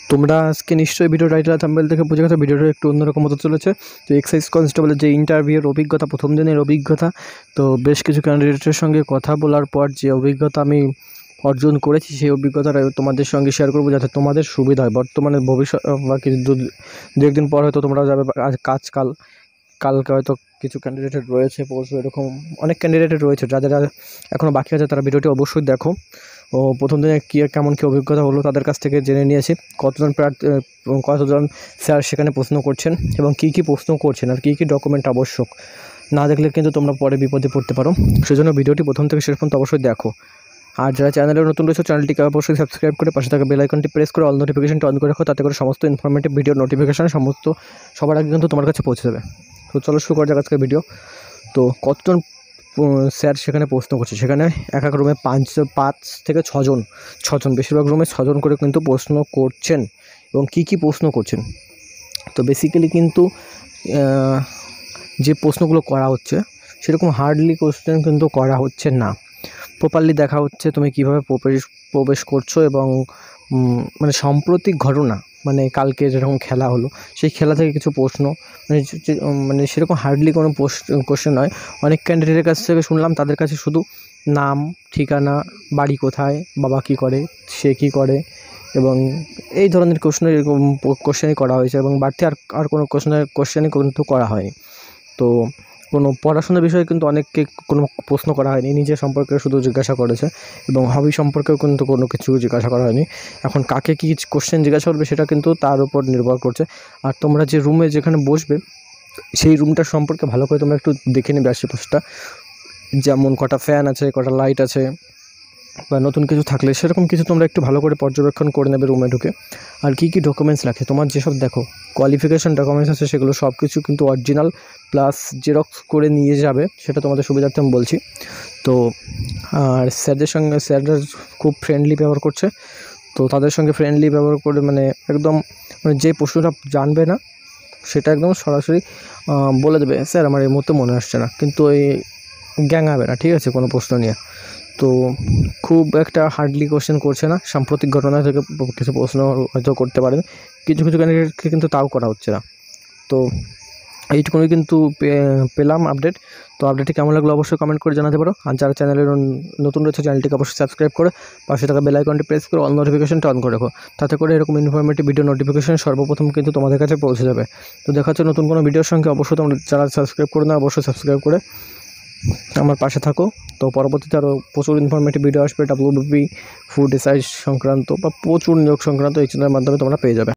তোমরা আজকে নিশ্চয়ই ভিডিও টাইটেল আর থাম্বনেল দেখে বুঝে গেছো ভিডিওটা একটু অন্যরকম হতে চলেছে। তো এক্সাইজ কনস্টেবলের যে ইন্টারভিউর অভিজ্ঞতা, প্রথম দিনের অভিজ্ঞতা, তো বেশ কিছু ক্যান্ডিডেটের সঙ্গে কথা বলার পর যে অভিজ্ঞতা আমি অর্জন করেছি সেই অভিজ্ঞতাটা তোমাদের সঙ্গে শেয়ার করবো, যাতে তোমাদের সুবিধা হয়। বর্তমানে ভবিষ্যৎ বা কিছু দু একদিন পর হয়তো তোমরা যাবে কালকে হয়তো কিছু ক্যান্ডিডেটের রয়েছে, পরশু এরকম অনেক ক্যান্ডিডেটের রয়েছে। যারা এখনও বাকি আছে তারা ভিডিওটি অবশ্যই দেখো। ও প্রথম দিনে কেমন কী অভিজ্ঞতা হলো তাদের কাছ থেকে জেনে নিয়েছি, কতজন স্যার সেখানে প্রশ্ন করছেন এবং কী কী প্রশ্ন করছেন আর কী কী ডকুমেন্ট আবশ্যক। না দেখলে কিন্তু তোমরা পরে বিপদে পড়তে পারো, সেজন্য ভিডিওটি প্রথম থেকে শেষ পর্যন্ত অবশ্যই দেখো। আর যারা চ্যানেলে নতুন রয়েছে চ্যানেলটিকে অবশ্যই সাবস্ক্রাইব করে পাশে থাকা বেল আইকনটি প্রেস করে অল নোটিফিকেশনটা অন করে রাখো, তাতে করে সমস্ত ইনফরমেটিভ ভিডিও নোটিফিকেশান সবার আগে কিন্তু তোমার কাছে পৌঁছে যাবে। তো চলো শুরু করা যাক আজকের ভিডিও। তো কতজন স্যার সেখানে প্রশ্ন করছে, সেখানে এক এক রুমে 5 থেকে 6 জন, বেশিরভাগ রুমে 6 জন করে কিন্তু প্রশ্ন করছেন। এবং কী কী প্রশ্ন করছেন, তো বেসিক্যালি কিন্তু যে প্রশ্নগুলো করা হচ্ছে সেরকম হার্ডলি কোশ্চেন কিন্তু করা হচ্ছে না। প্রপারলি দেখা হচ্ছে তুমি কীভাবে প্রবেশ করছো এবং মানে সাম্প্রতিক ঘটনা, মানে কালকে যেরকম খেলা হলো সেই খেলা থেকে কিছু প্রশ্ন, মানে সেরকম হার্ডলি কোনো কোশ্চেন নয়। অনেক ক্যান্ডিডেটের কাছ থেকে শুনলাম তাদের কাছে শুধু নাম, ঠিকানা, বাড়ি কোথায়, বাবা কী করে, সে কী করে, এবং এই ধরনের কোশ্চেনই করা হয়েছে এবং বাড়তি আর কোনো কোশ্চেনই কিন্তু করা হয়নি। তো কোনো পড়াশোনার বিষয়ে কিন্তু অনেককে কোনো প্রশ্ন করা হয়নি, নিজের সম্পর্কে শুধু জিজ্ঞাসা করেছে এবং হবি সম্পর্কেও কিন্তু কোনো কিছু জিজ্ঞাসা করা হয়নি। এখন কাকে কী কোশ্চেন জিজ্ঞাসা করবে সেটা কিন্তু তার উপর নির্ভর করছে। আর তোমরা যে রুমে যেখানে বসবে সেই রুমটার সম্পর্কে ভালো করে তোমরা একটু দেখে নেবে আশেপাশটা, যেমন কটা ফ্যান আছে, কটা লাইট আছে, বা নতুন কিছু থাকলে সেরকম কিছু তোমরা একটু ভালো করে পর্যবেক্ষণ করে নেবে রুমে ঢুকে। আর কী কী ডকুমেন্টস রাখে, তোমার যেসব দেখো কোয়ালিফিকেশান ডকুমেন্টস আছে সেগুলো সব কিছু কিন্তু অরিজিনাল প্লাস জেরক্স করে নিয়ে যাবে, সেটা তোমাদের সুবিধার্থে আমি বলছি। তো আর স্যাররা খুব ফ্রেন্ডলি ব্যবহার করছে, তো তাদের সঙ্গে ফ্রেন্ডলি ব্যবহার করে মানে একদম যে প্রশ্নটা জানবে না সেটা একদম সরাসরি বলে দেবে, স্যার আমার এই মুহূর্তে মনে আসছে না, কিন্তু এই গ্যাঙাবে না, ঠিক আছে, কোনো প্রশ্ন নিয়ে। তো খুব একটা হার্ডলি কোশ্চেন করছে না, সাম্প্রতিক ঘটনা থেকে কিছু প্রশ্ন হয়তো করতে পারেন, কিছু ক্যান্ডিডেটকে কিন্তু তাও করা হচ্ছে না। তো এইটুকুই কিন্তু পেলাম আপডেট। তো আপডেটটি কেমন লাগলো অবশ্যই কমেন্ট করে জানাতে পারো। আর যারা চ্যানেলে নতুন রয়েছে চ্যানেলটিকে অবশ্যই সাবস্ক্রাইব করে পাশে থাকা বেল আইকনটি প্রেস করে অল নোটিফিকেশনটা অন করে রাখো, তাতে করে এরকম ইনফরমেটিভ ভিডিও নোটিফিকেশন সর্বপ্রথম কিন্তু তোমাদের কাছে পৌঁছে যাবে। তো দেখা হচ্ছে নতুন কোনো ভিডিওর সঙ্গে, অবশ্যই তোমরা যারা সাবস্ক্রাইব করে না অবশ্যই সাবস্ক্রাইব করে আমার পাশে থাকো। তো পরবর্তীতে আরও প্রচুর ইনফরমেটিভ ভিডিও আসবে WBP ফুড রিসার্চ সংক্রান্ত বা প্রচুর নিয়োগ সংক্রান্ত এই চ্যানেলের মাধ্যমে তোমরা পেয়ে যাবে।